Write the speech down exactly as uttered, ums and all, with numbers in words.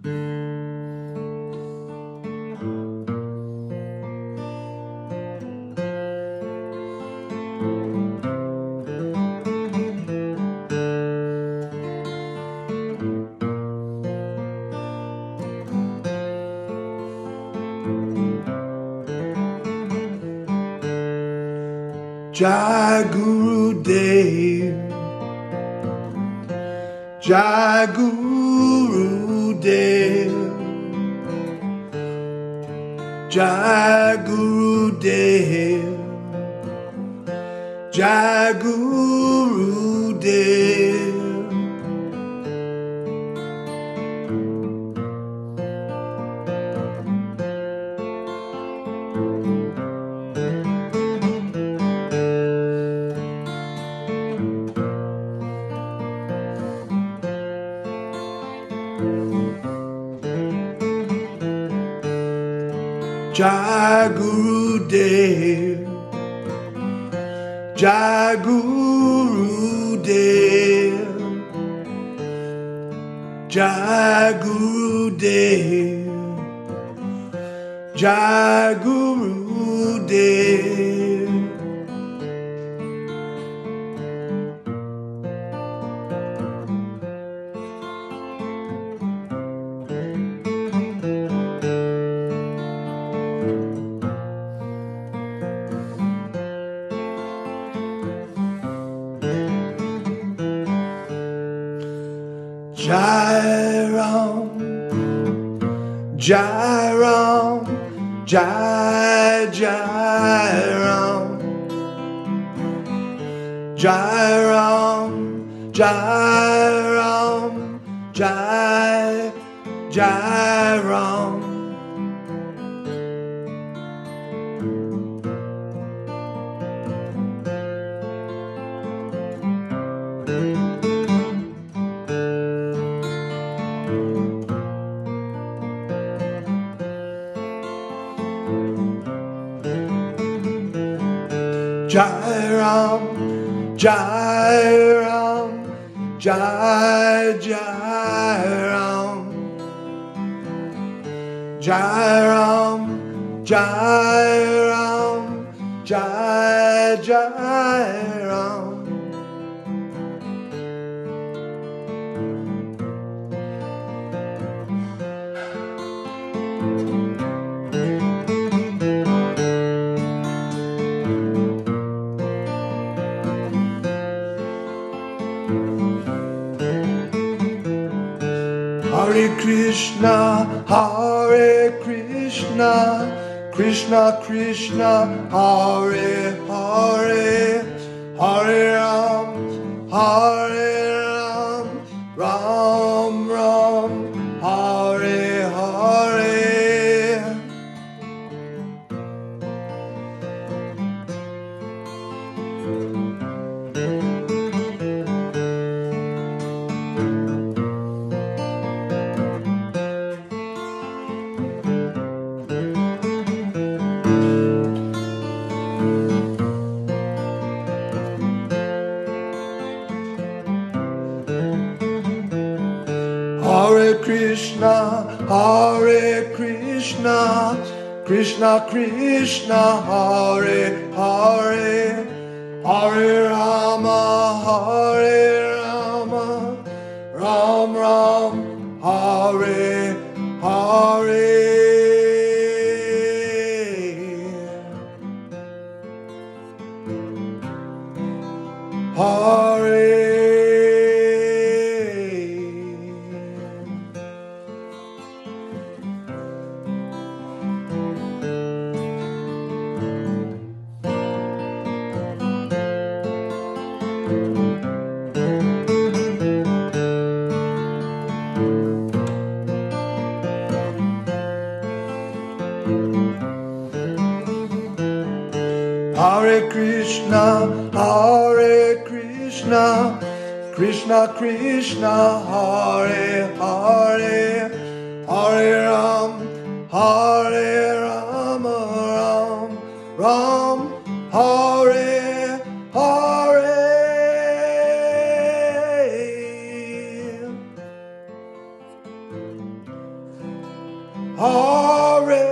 Jai Guru Dev, Jai Guru Dev, Jai Guru Dev, Jai Guru Dev. Jai Guru Dev, Jai Guru Dev, Jai Guru Dev, Jai Guru Dev. Jai Ram, Jai Ram, Jai Jai Ram, Jai Ram, Jai Ram, Jai Jai Ram. Jai Ram, Jai Ram, Jai Jai Ram, Jai Ram, Jai Ram, Jai Jai Ram. Hare Krishna, Hare Krishna, Krishna Krishna, Hare Hare, Hare Ram, Hare Ram, Ram Ram, Hare Hare. Hare Krishna, Hare Krishna, Krishna Krishna, Hare Hare, Hare Rama, Hare Rama, Ram Ram, Hare Hare. Hare. Hare Krishna, Hare Krishna, Krishna Krishna, Hare Hare, Hare Ram, Hare Rama, Ram Ram, Hare Hare. Hare.